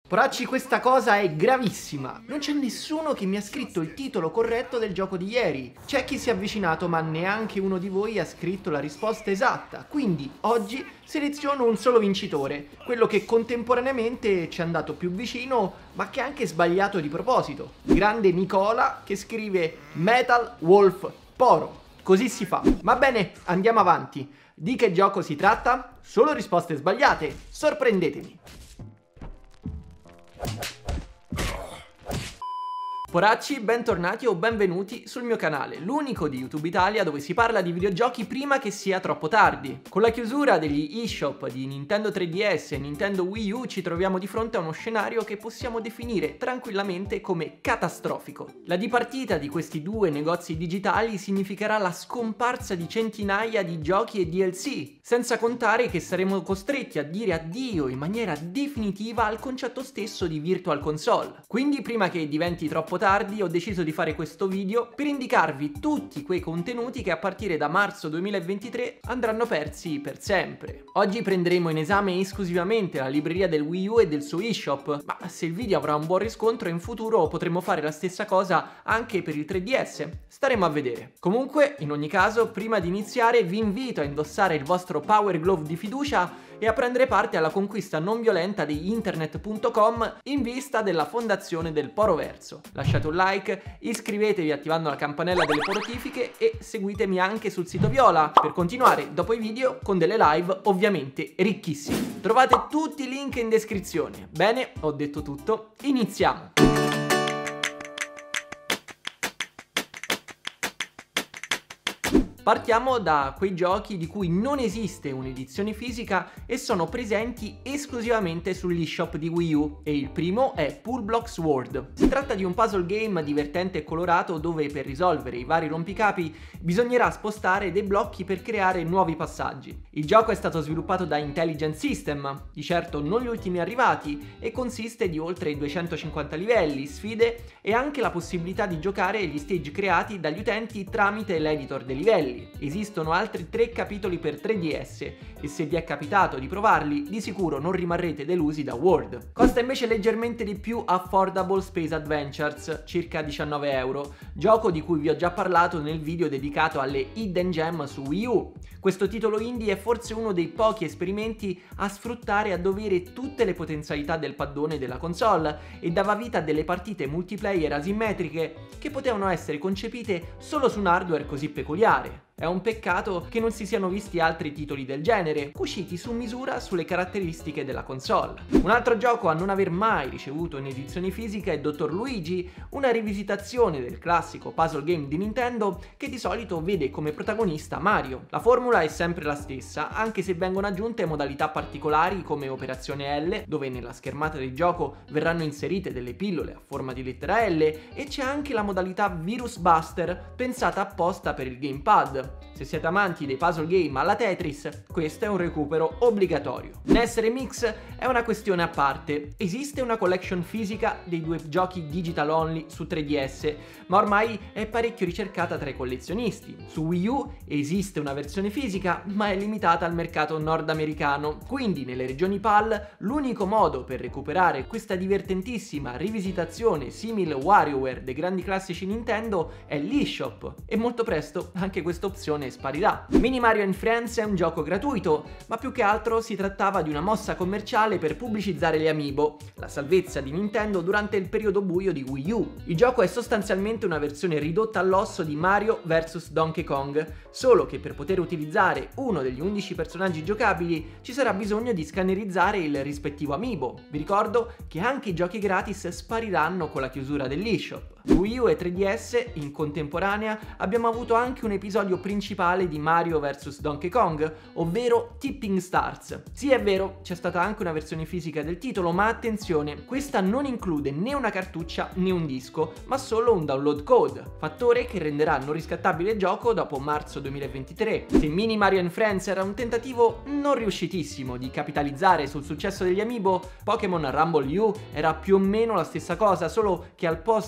Poracci, questa cosa è gravissima. Non c'è nessuno che mi ha scritto il titolo corretto del gioco di ieri. C'è chi si è avvicinato, ma neanche uno di voi ha scritto la risposta esatta. Quindi oggi seleziono un solo vincitore, quello che contemporaneamente ci è andato più vicino, ma che ha anche sbagliato di proposito. Grande Nicola, che scrive Metal Wolf Poro. Così si fa. Va bene, andiamo avanti. Di che gioco si tratta? Solo risposte sbagliate. Sorprendetemi. Poracci, bentornati o benvenuti sul mio canale, l'unico di YouTube Italia dove si parla di videogiochi prima che sia troppo tardi. Con la chiusura degli eShop di Nintendo 3DS e Nintendo Wii U ci troviamo di fronte a uno scenario che possiamo definire tranquillamente come catastrofico. La dipartita di questi due negozi digitali significherà la scomparsa di centinaia di giochi e DLC, senza contare che saremo costretti a dire addio in maniera definitiva al concetto stesso di Virtual Console. Quindi prima che diventi troppo tardi ho deciso di fare questo video per indicarvi tutti quei contenuti che a partire da marzo 2023 andranno persi per sempre. Oggi prenderemo in esame esclusivamente la libreria del Wii U e del suo eShop, ma se il video avrà un buon riscontro in futuro potremo fare la stessa cosa anche per il 3DS. Staremo a vedere. Comunque, in ogni caso, prima di iniziare vi invito a indossare il vostro Power Glove di fiducia e a prendere parte alla conquista non violenta di internet.com in vista della fondazione del Poroverso. Lasciate un like, iscrivetevi attivando la campanella delle notifiche e seguitemi anche sul sito Viola per continuare dopo i video con delle live ovviamente ricchissime. Trovate tutti i link in descrizione. Bene, ho detto tutto, iniziamo! Partiamo da quei giochi di cui non esiste un'edizione fisica e sono presenti esclusivamente sull'eShop di Wii U, e il primo è Pool Blocks World. Si tratta di un puzzle game divertente e colorato dove per risolvere i vari rompicapi bisognerà spostare dei blocchi per creare nuovi passaggi. Il gioco è stato sviluppato da Intelligent System, di certo non gli ultimi arrivati, e consiste di oltre 250 livelli, sfide e anche la possibilità di giocare gli stage creati dagli utenti tramite l'editor dei livelli. Esistono altri 3 capitoli per 3DS e se vi è capitato di provarli di sicuro non rimarrete delusi da World. Costa invece leggermente di più Affordable Space Adventures, circa 19 euro, gioco di cui vi ho già parlato nel video dedicato alle Hidden Gem su Wii U. Questo titolo indie è forse uno dei pochi esperimenti a sfruttare a dovere tutte le potenzialità del paddone della console e dava vita a delle partite multiplayer asimmetriche che potevano essere concepite solo su un hardware così peculiare. È un peccato che non si siano visti altri titoli del genere, cuciti su misura sulle caratteristiche della console. Un altro gioco a non aver mai ricevuto un'edizione fisica è Dr. Luigi, una rivisitazione del classico puzzle game di Nintendo che di solito vede come protagonista Mario. La formula è sempre la stessa, anche se vengono aggiunte modalità particolari come Operazione L, dove nella schermata del gioco verranno inserite delle pillole a forma di lettera L, e c'è anche la modalità Virus Buster, pensata apposta per il gamepad. Se siete amanti dei puzzle game alla Tetris, questo è un recupero obbligatorio. NES Remix è una questione a parte. Esiste una collection fisica dei due giochi digital only su 3DS, ma ormai è parecchio ricercata tra i collezionisti. Su Wii U esiste una versione fisica, ma è limitata al mercato nordamericano. Quindi nelle regioni PAL l'unico modo per recuperare questa divertentissima rivisitazione simile WarioWare dei grandi classici Nintendo è l'eShop, e molto presto anche questa opzione sparirà. Mini Mario & Friends è un gioco gratuito, ma più che altro si trattava di una mossa commerciale per pubblicizzare gli amiibo, la salvezza di Nintendo durante il periodo buio di Wii U. Il gioco è sostanzialmente una versione ridotta all'osso di Mario vs Donkey Kong, solo che per poter utilizzare uno degli 11 personaggi giocabili ci sarà bisogno di scannerizzare il rispettivo amiibo. Vi ricordo che anche i giochi gratis spariranno con la chiusura dell'eShop. Su Wii U e 3DS, in contemporanea, abbiamo avuto anche un episodio principale di Mario vs Donkey Kong, ovvero Tipping Stars. Sì, è vero, c'è stata anche una versione fisica del titolo, ma attenzione, questa non include né una cartuccia né un disco, ma solo un download code, fattore che renderà non riscattabile il gioco dopo marzo 2023. Se Mini Mario & Friends era un tentativo non riuscitissimo di capitalizzare sul successo degli amiibo, Pokémon Rumble U era più o meno la stessa cosa, solo che al posto degli amiibo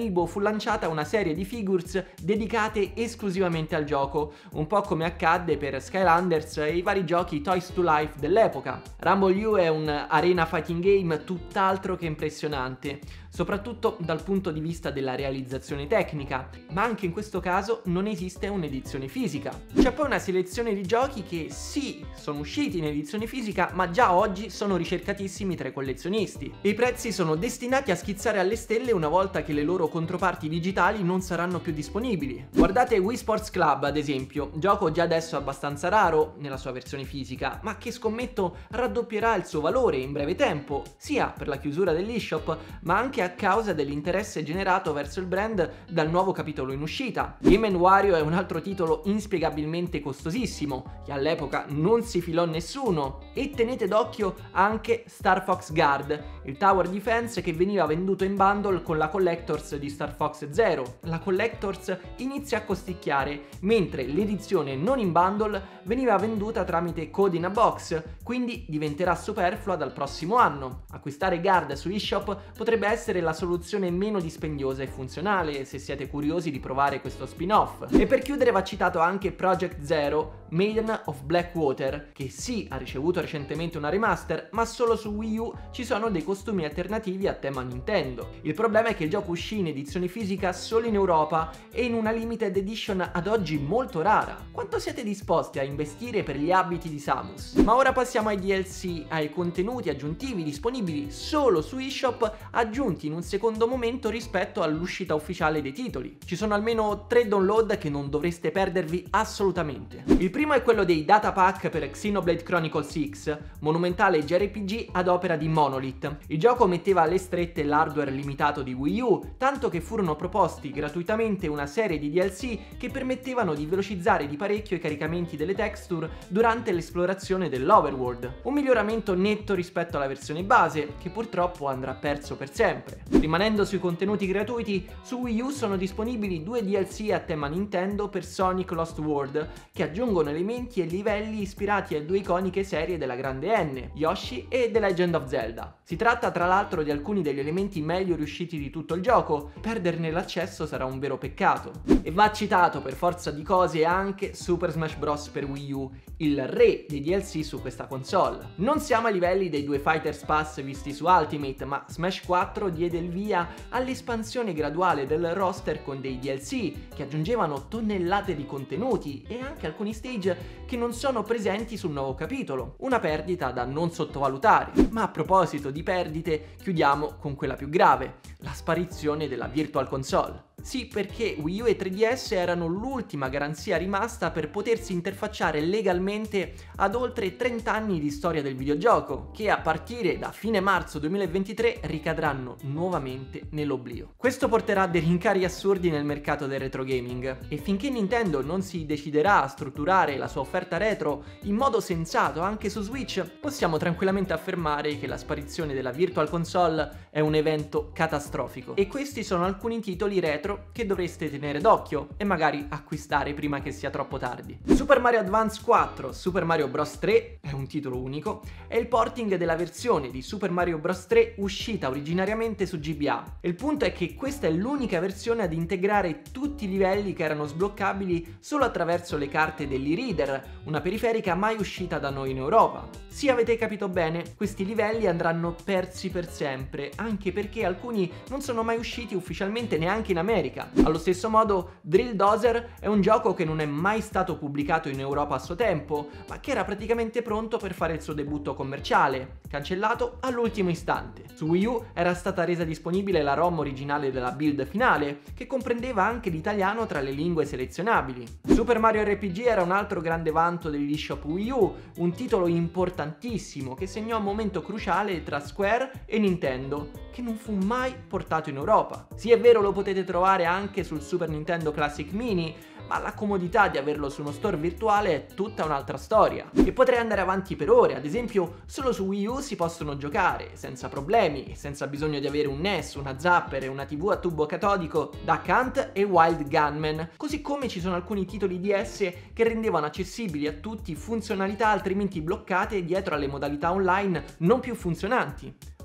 Amiibo fu lanciata una serie di figures dedicate esclusivamente al gioco, un po' come accadde per Skylanders e i vari giochi Toys to Life dell'epoca. Rumble U è un arena fighting game tutt'altro che impressionante, soprattutto dal punto di vista della realizzazione tecnica, ma anche in questo caso non esiste un'edizione fisica. C'è poi una selezione di giochi che sì, sono usciti in edizione fisica, ma già oggi sono ricercatissimi tra i collezionisti. E i prezzi sono destinati a schizzare alle stelle una volta che le loro controparti digitali non saranno più disponibili. Guardate Wii Sports Club ad esempio, gioco già adesso abbastanza raro nella sua versione fisica, ma che scommetto raddoppierà il suo valore in breve tempo, sia per la chiusura dell'eShop, ma anche a causa dell'interesse generato verso il brand dal nuovo capitolo in uscita. Game & Wario è un altro titolo inspiegabilmente costosissimo, che all'epoca non si filò nessuno, e tenete d'occhio anche Star Fox Guard, il tower defense che veniva venduto in bundle con la Collector's di Star Fox Zero. La Collector's inizia a costicchiare, mentre l'edizione non in bundle veniva venduta tramite Code in a Box, quindi diventerà superflua dal prossimo anno. Acquistare Guard su eShop potrebbe essere la soluzione meno dispendiosa e funzionale se siete curiosi di provare questo spin-off. E per chiudere va citato anche Project Zero, Maiden of Blackwater, che sì ha ricevuto recentemente una remaster, ma solo su Wii U ci sono dei costumi alternativi a tema Nintendo. Il problema è che il gioco uscì in edizione fisica solo in Europa e in una limited edition ad oggi molto rara. Quanto siete disposti a investire per gli abiti di Samus? Ma ora passiamo ai DLC, ai contenuti aggiuntivi disponibili solo su eShop, aggiunti in un secondo momento rispetto all'uscita ufficiale dei titoli. Ci sono almeno 3 download che non dovreste perdervi assolutamente. Il primo è quello dei data pack per Xenoblade Chronicles X, monumentale JRPG ad opera di Monolith. Il gioco metteva alle strette l'hardware limitato di Wii U, tanto che furono proposti gratuitamente una serie di DLC che permettevano di velocizzare di parecchio i caricamenti delle texture durante l'esplorazione dell'overworld. Un miglioramento netto rispetto alla versione base, che purtroppo andrà perso per sempre. Rimanendo sui contenuti gratuiti, su Wii U sono disponibili 2 DLC a tema Nintendo per Sonic Lost World, che aggiungono elementi e livelli ispirati a 2 iconiche serie della grande N, Yoshi e The Legend of Zelda. Si tratta tra l'altro di alcuni degli elementi meglio riusciti di tutto il gioco, perderne l'accesso sarà un vero peccato. E va citato per forza di cose anche Super Smash Bros. Per Wii U, il re dei DLC su questa console. Non siamo ai livelli dei 2 Fighters Pass visti su Ultimate, ma Smash 4 diede il via all'espansione graduale del roster con dei DLC che aggiungevano tonnellate di contenuti e anche alcuni stage che non sono presenti sul nuovo capitolo, una perdita da non sottovalutare. Ma a proposito di perdite, chiudiamo con quella più grave, la sparizione della Virtual Console. Sì, perché Wii U e 3DS erano l'ultima garanzia rimasta per potersi interfacciare legalmente ad oltre 30 anni di storia del videogioco, che a partire da fine marzo 2023 ricadranno nuovamente nell'oblio. Questo porterà a dei rincari assurdi nel mercato del retro gaming, e finché Nintendo non si deciderà a strutturare la sua offerta retro in modo sensato anche su Switch, possiamo tranquillamente affermare che la sparizione della Virtual Console è un evento catastrofico. E questi sono alcuni titoli retro che dovreste tenere d'occhio e magari acquistare prima che sia troppo tardi. Super Mario Advance 4 Super Mario Bros 3 è un titolo unico, è il porting della versione di Super Mario Bros 3 uscita originariamente su GBA. Il punto è che questa è l'unica versione ad integrare tutti i livelli che erano sbloccabili solo attraverso le carte dell'e-reader, una periferica mai uscita da noi in Europa. Sì, avete capito bene, questi livelli andranno persi per sempre, anche perché alcuni non sono mai usciti ufficialmente neanche in America. Allo stesso modo, Drill Dozer è un gioco che non è mai stato pubblicato in Europa a suo tempo, ma che era praticamente pronto per fare il suo debutto commerciale, cancellato all'ultimo istante. Su Wii U era stata resa disponibile la ROM originale della build finale, che comprendeva anche l'italiano tra le lingue selezionabili. Super Mario RPG era un altro grande vanto dell'eShop Wii U, un titolo importantissimo che segnò un momento cruciale tra Square e Nintendo, che non fu mai portato in Europa. Sì, è vero, lo potete trovare anche sul Super Nintendo Classic Mini, ma la comodità di averlo su uno store virtuale è tutta un'altra storia. E potrei andare avanti per ore, ad esempio solo su Wii U si possono giocare senza problemi, senza bisogno di avere un NES, una Zapper e una TV a tubo catodico, Duck Hunt e Wild Gunman, così come ci sono alcuni titoli DS che rendevano accessibili a tutti funzionalità altrimenti bloccate dietro alle modalità online non più funzionanti.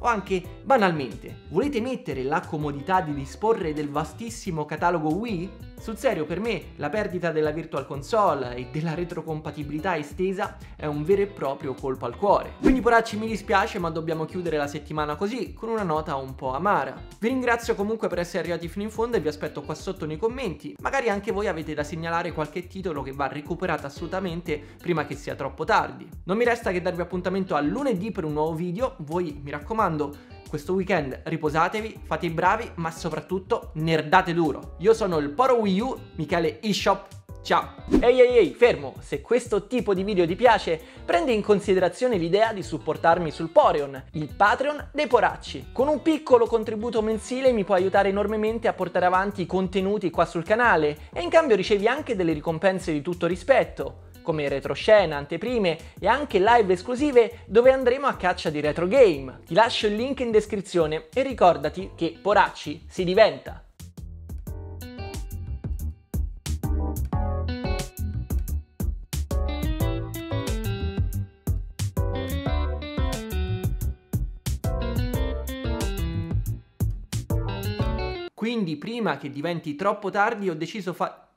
O anche banalmente, volete mettere la comodità di disporre del vastissimo catalogo Wii? Sul serio, per me la perdita della Virtual Console e della retrocompatibilità estesa è un vero e proprio colpo al cuore. Quindi poracci, mi dispiace, ma dobbiamo chiudere la settimana così, con una nota un po' amara. Vi ringrazio comunque per essere arrivati fino in fondo e vi aspetto qua sotto nei commenti. Magari anche voi avete da segnalare qualche titolo che va recuperato assolutamente prima che sia troppo tardi. Non mi resta che darvi appuntamento a lunedì per un nuovo video. Voi, mi raccomando, questo weekend riposatevi, fate i bravi, ma soprattutto nerdate duro. Io sono il Poro Wii U, Michele eShop, ciao! Ehi, fermo! Se questo tipo di video ti piace, prendi in considerazione l'idea di supportarmi sul Poreon, il Patreon dei poracci. Con un piccolo contributo mensile mi puoi aiutare enormemente a portare avanti i contenuti qua sul canale e in cambio ricevi anche delle ricompense di tutto rispetto, come retroscena, anteprime e anche live esclusive dove andremo a caccia di retro game. Ti lascio il link in descrizione e ricordati che poracci si diventa. Quindi prima che diventi troppo tardi ho deciso